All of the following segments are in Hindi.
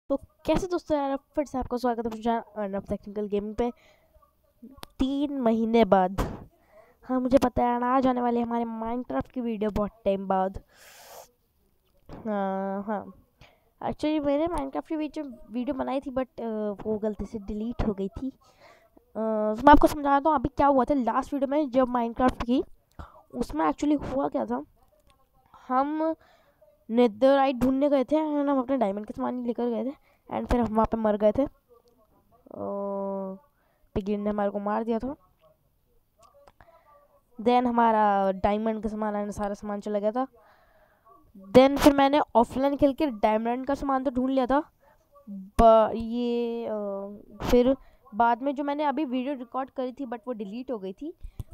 तो कैसे दोस्तों यार, फिर से आपका स्वागत है मुझे अर्नब टेक्निकल गेमिंग पे 3 महीने बाद। हाँ, मुझे पता है आज आने वाली हमारे माइनक्राफ्ट की वीडियो बहुत टाइम बाद। हाँ, एक्चुअली मैंने माइनक्राफ्ट की वीडियो बनाई थी, बट वो गलती से डिलीट हो गई थी। तो मैं आपको समझाता हूँ अभी क्या हुआ था लास्ट वीडियो में जब माइनक्राफ्ट की। उसमें एक्चुअली हुआ क्या था, हम नेदरराइट ढूंढने गए थे एंड हम अपने डायमंड के सामान लेकर गए थे एंड फिर हम वहाँ पे मर गए थे। पिगलिन ने हमारे को मार दिया था। देन हमारा डायमंड का सामान एंड सारा सामान चला गया था। देन फिर मैंने ऑफलाइन खेल के डायमंड का सामान तो ढूंढ लिया था। फिर बाद में जो मैंने अभी वीडियो रिकॉर्ड करी थी बट वो डिलीट हो गई थी।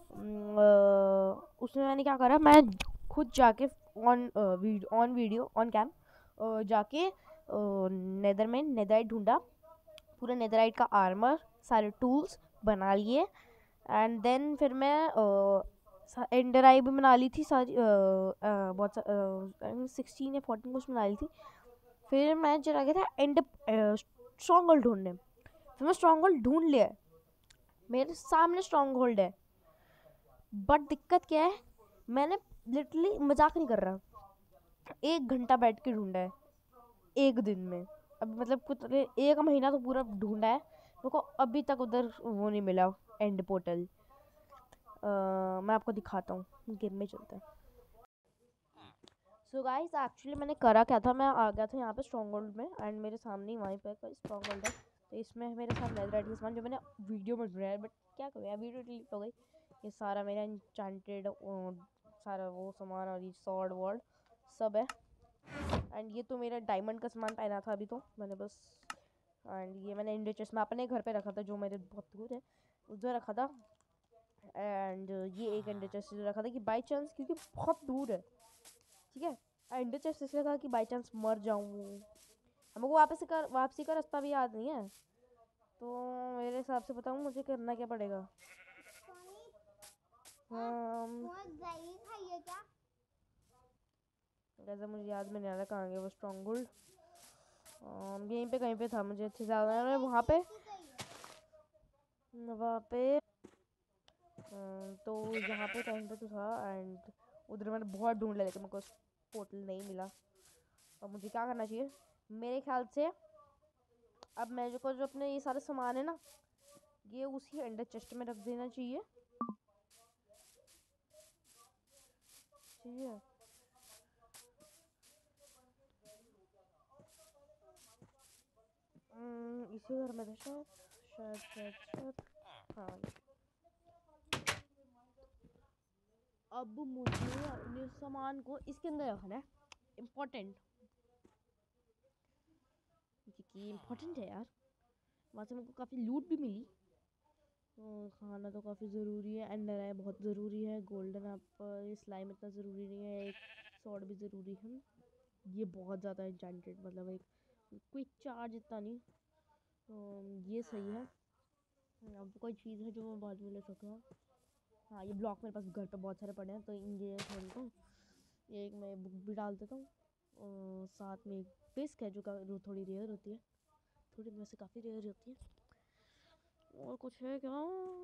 उसमें मैंने क्या करा, मैं खुद जाके ऑन वीडियो ऑन कैम जाके नेदर में नेदराइट ढूंढा, पूरा नेदराइट का आर्मर सारे टूल्स बना लिए एंड देन फिर मैं एंडर आई भी बना ली थी सारी, बहुत 16 या 14 कुछ बना ली थी। फिर मैं चला गया था एंड स्ट्रॉन्ग होल्ड ढूंढने। फिर मैं स्ट्रॉन्ग होल्ड ढूंढ लिया, मेरे सामने स्ट्रॉन्ग होल्ड है। बट दिक्कत क्या है, मैंने लिटरली मजाक नहीं कर रहा, 1 घंटा बैठ के ढूंढा है एक दिन में। अब मतलब कुछ 1 महीना तो पूरा ढूंढा है मेरे को, अभी तक उधर वो नहीं मिला एंड पोर्टल। मैं आपको दिखाता हूँ, गेम में चलते हैं। सो गाइस, एक्चुअली मैंने करा क्या था, मैं आ गया था यहाँ पे स्ट्रॉन्ग होल्ड में एंड मेरे सामने ही वहीं पे स्ट्रॉन्ग होल्ड है। तो इसमें मेरे साथ नेदरराइट का सामान जो मैंने वीडियो में ढूंढा है, बट क्या करूँ यार, वीडियो डिलीट हो गई। ये सारा मेरा इंचांटेड सारा वो सामान और ये सॉर्ड वॉर्ड सब है। एंड ये तो मेरा डायमंड का सामान पहना था अभी तो मैंने बस। एंड ये मैंने इंडो चेस्ट में अपने घर पे रखा था जो मेरे बहुत दूर है, उधर रखा था। एंड ये एक इंडो चेस्ट रखा था कि बाई चांस, क्योंकि बहुत दूर है, ठीक है। इंडो चेस्ट इसलिए कहा कि बाई चांस मर जाऊँ, हमको वापसी का रास्ता भी याद नहीं है। तो मेरे हिसाब से बताऊँ मुझे करना क्या पड़ेगा। जैसे मुझे याद में नहीं आ रहा कहाँ गया वो स्ट्रॉन्ग होल्ड। यहीं पे कहीं पे था, मुझे अच्छे से याद आ रहा है। वहाँ पे तो यहाँ पे कहीं पे तो था एंड उधर मैंने बहुत ढूंढ लिया लेकिन मेरे को पोर्टल नहीं मिला। अब मुझे क्या करना चाहिए, मेरे ख्याल से अब मेरे को जो अपने ये सारे सामान है ना, ये उसी अंडर चेस्ट में रख देना चाहिए, ठीक है। इसी घर में था शायद शायद शायद शायद हाँ। अब मुझे अपने सामान को इसके अंदर रखना है, इम्पोर्टेंट, क्योंकि इम्पोर्टेंट है यार। वहाँ से मेरे को काफ़ी लूट भी मिली। तो खाना तो काफ़ी ज़रूरी है, एंडर है बहुत ज़रूरी है, गोल्डन एप्पल, स्लाइम इतना ज़रूरी नहीं है, एक सॉर्ड भी ज़रूरी है। ये बहुत ज़्यादा इंचेंटेड, मतलब एक क्विक चार्ज इतना नहीं। तो ये सही है। अब कोई चीज़ है जो मैं बाद में ले सकूँ। हाँ, ये ब्लॉक मेरे पास घर पे बहुत सारे पड़े हैं, तो ये छोड़ता हूँ। ये एक मैं बुक भी डाल देता हूँ और साथ में एक डिस्क है जो थोड़ी रेयर होती है, थोड़ी वैसे काफ़ी रेयर होती है। और कुछ है क्या,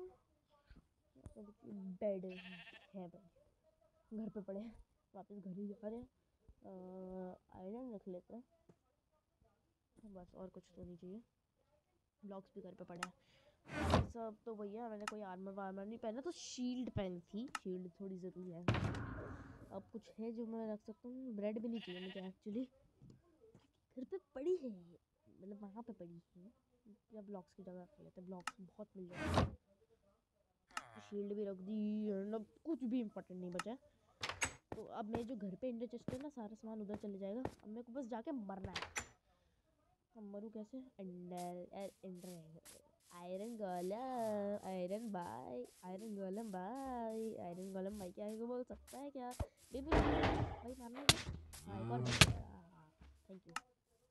बेड है, बेड घर पे पड़े हैं, वापस घर ही जा रहे हैं। आयरन रख लेते हैं बस, और कुछ तो नहीं चाहिए। ब्लॉक्स भी घर पे पड़े हैं सब, तो भैया मैंने कोई आर्मर वार्मर नहीं पहना, तो शील्ड पहनी थी, शील्ड थोड़ी ज़रूरी है। अब कुछ है जो मैं रख सकता हूँ, ब्रेड भी नहीं चाहिए मुझे एक्चुअली, घर पे पड़ी है, मतलब वहाँ पे पड़ी है। या ब्लॉक्स की जगह रख लेते हैं, ब्लॉक्स बहुत मिल जाएगा। शील्ड भी रख दी, मतलब कुछ भी इंपॉर्टेंट नहीं बचा। तो अब मेरे जो घर पे इंडर चेस्ट है ना, सारा सामान उधर चले जाएगा। अब मेरे को बस जाके मरना है। अब मरूँ कैसे, under under iron golem, iron golem भाई क्या है, बोल सकता है क्या बेबी भाई, मारना है। हाँ, एक और थैंक यू।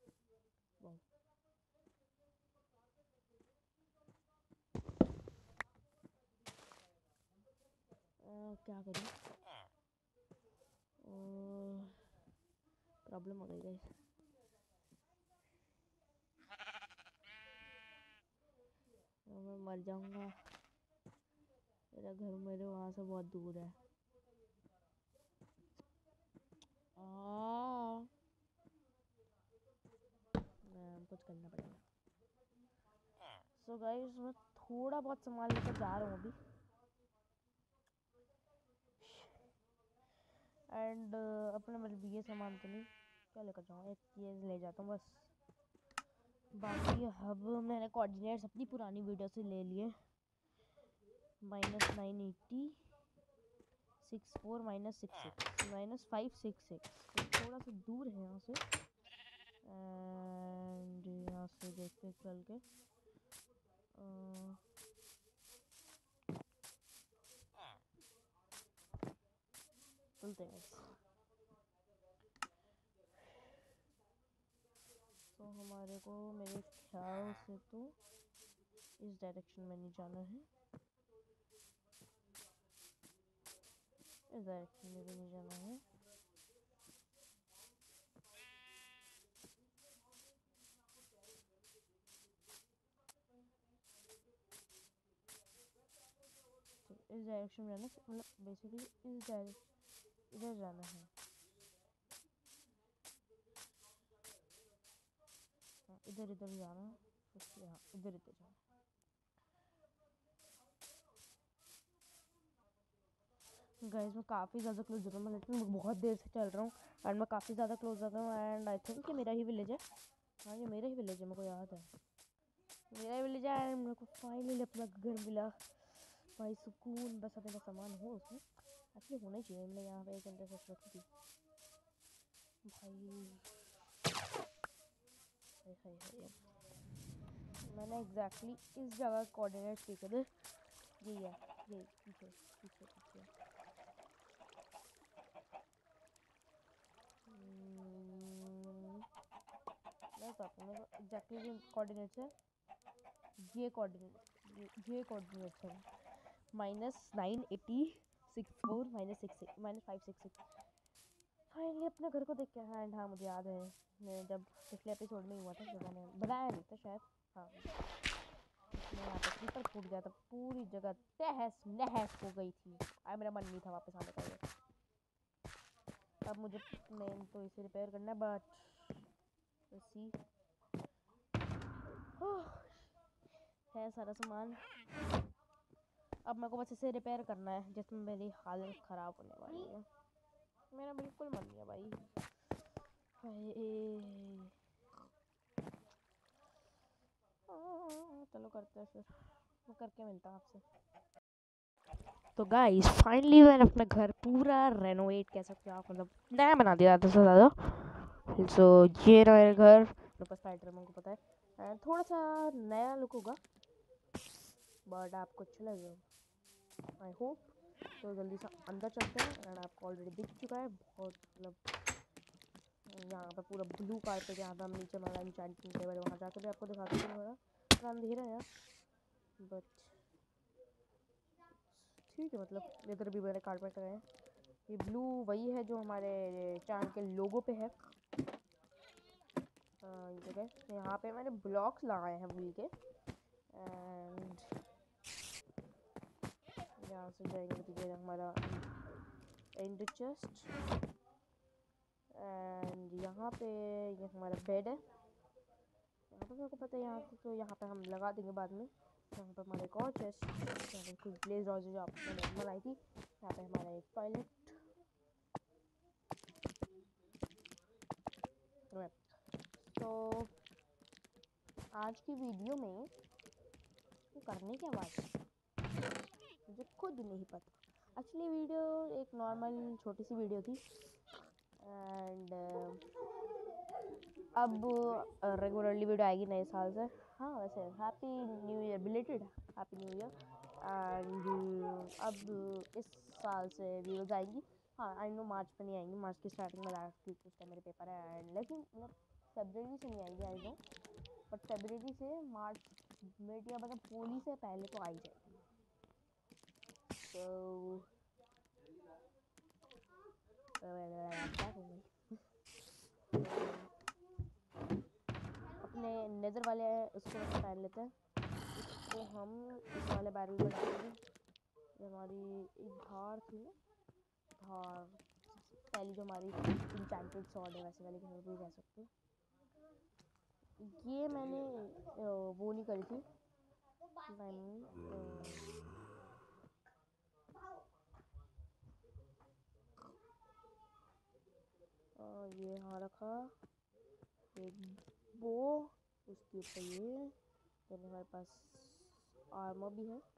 क्या करूँ, प्रॉब्लम हो गई गाइस। मर जाऊंगा। मेरा घर मेरे वहाँ से बहुत दूर है। कुछ करना पड़ेगा। सो गाइस मैं थोड़ा बहुत सामान लेकर जा रहा हूँ अभी। एंड अपने मतलब ये सामान तो नहीं, क्या लेकर जाऊँ, एक ये ले जाता हूँ बस। बाकी अब मैंने कोऑर्डिनेट्स अपनी पुरानी वीडियो से ले लिए। -980 64 -66 -566 थोड़ा सा दूर है यहाँ से। एंड यहाँ से देखते चल के चलते हैं। तो हमारे को मेरे ख्याल से तो इस डायरेक्शन में नहीं जाना है, इस डायरेक्शन में भी नहीं जाना है। तो इस डायरेक्शन में जाना, मतलब बेसिकली इस डायरेक्शन इधर जाना है। हाँ इधर इधर जाना, हाँ इधर इधर जाना। गाइस मैं काफ़ी ज़्यादा क्लोज हो रहा हूँ, लेकिन मैं बहुत देर से चल रहा हूँ एंड मैं काफ़ी ज़्यादा क्लोज हो गया हूँ। एंड आई थिंक कि मेरा ही विलेज है। हाँ ये मेरा ही विलेज है, मेरे को याद है मेरा ही विलेज है। एंड मेरे को फाइनली अपना घर मिला भाई, सुकून। बस अपना सामान हो उसमें, एक्चुअली होना ही चाहिए। मैंने यहाँ पे 1 घंटे से रखी थी भाई। हाय मैंने एग्जैक्टली इस जगह कोऑर्डिनेट्स देखे थे, यही है, ये पीछे पीछे पीछे। मैं बताता हूँ, मेरे को एग्जैक्टली जो कोऑर्डिनेट्स है, ये कोऑर्डिनेट्स है -980 64 -566। फाइनली अपने घर को देख के। एंड हाँ मुझे याद है, मैं जब पिछले एपिसोड में हुआ था जब मैंने बनाया नहीं था शायद, हाँ मैं यहाँ पे क्रीपर फूट गया था, पूरी जगह तहस नहस हो गई थी। मेरा मन नहीं था वापस आने का। ये अब मुझे मेन तो इसे रिपेयर करना है, बट सी है सारा सामान। अब मेरे को बस इसे रिपेयर करना है, जिसमें मेरी हालत ख़राब होने वाली है। मेरा बिल्कुल मन नहीं है भाई। चलो करते हैं फिर, मैं करके मिलता हूँ आपसे। तो गाइस फाइनली मैंने अपना घर पूरा रेनोवेट, कह सकते हो आप, मतलब नया बना दिया ज़्यादा से ज़्यादा। सो ये रहा मेरा घर। मेरे पास स्पाइडरमैन को पता है, थोड़ा सा नया लुक होगा बट आपको अच्छा लगेगा आई होप। तो जल्दी से अंदर चलते हैं। एंड आपको ऑलरेडी दिख चुका है बहुत, मतलब यहाँ पे पूरा ब्लू कारपेट, यहाँ पे हम नीचे हमारा एन्चेंटिंग टेबल है, वहाँ जाकर भी आपको दिखाते हैं। थोड़ा अंधेरा है बट ठीक है, मतलब इधर भी मेरे कारपेट है। ये ब्लू वही है जो हमारे चैनल के लोगो पे है। जगह यहाँ पे मैंने ब्लॉक्स लगाए हैं वुल के। एंड यहाँ से जाएंगे तो हमारा एंड चेस्ट। एंड यहाँ पे ये हमारा बेड है। यहाँ पे मेरे को पता है यहाँ से, तो यहाँ पे हम लगा देंगे बाद में। यहाँ पे हमारा एक और चेस्ट, यहाँ पे कुछ ब्लेज रॉज जो आपने नॉर्मल आई थी। यहाँ पे हमारा एक टॉयलेट। तो आज की वीडियो में करने क्या बात है मुझे खुद नहीं पता। एक्चुअली वीडियो एक नॉर्मल छोटी सी वीडियो थी। एंड अब रेगुलरली वीडियो आएगी नए साल से। हाँ वैसे happy new year, belated happy new year. And अब इस साल से वीडियोज आएंगी। हाँ आई नो मार्च में नहीं आएंगी, मार्च की स्टार्टिंग में लास्ट वीक उस टाइम मेरे पेपर है। एंड लेकिन मतलब फरवरी से नहीं आएंगी आई नो, बट फरवरी से मार्च मिड या मतलब होली से पहले तो आ ही जाएगी। तो अपने नेदर वाले उसको पहन लेते हैं। तो हम इस वाले बैरल में डालेंगे। ये हमारी एक धार थी ना, धार पहली जो हमारी इंचेंटेड सॉर्ड है वैसे वाली घर भी कह सकते हो। ये मैंने वो नहीं करी थी, ये यहाँ रखा एक बो, उसके ऊपर ये, फिर हमारे पास आर्मर भी है।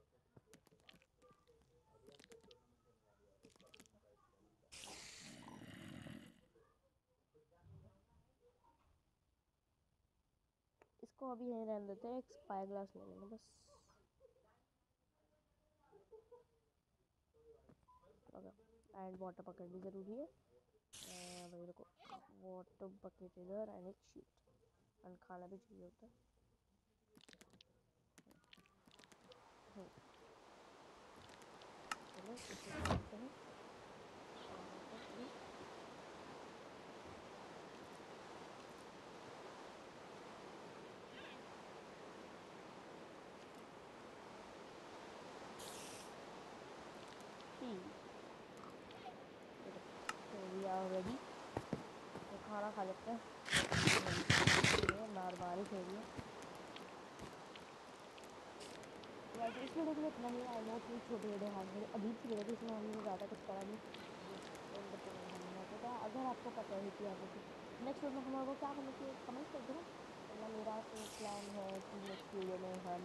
इसको अभी यहीं रहने देते हैं, एक स्पाई ग्लास ले लेंगे बस। एंड वाटर बकेट भी ज़रूरी है, वही देखो वाटर बकेट इधर एंड एक शीट, एंड खाना भी चाहिए होता है। चलो इसे करते हैं। वी आर रेडी, तो खाना खा लेते हैं। बारिश हो रही है वैसे इस वीडियो के लिए इतना ही। आई नो कि छोटी वीडियो है, मेरी अजीब सी वीडियो थी, इसमें हमने ज़्यादा कुछ करा नहीं। तो अगर आपको पता है कि आगे नेक्स्ट वीडियो में हमारे को क्या करना चाहिए कमेंट कर दो। वरना मेरा तो प्लान है कि नेक्स्ट वीडियो में हम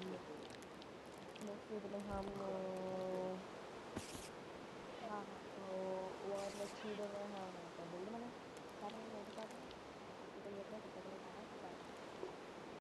हाँ और नेक्स्ट वीडियो में हाँ हाँ कर बोल दो मैंने क्या करना, नहीं बता दूँ तो ये अपना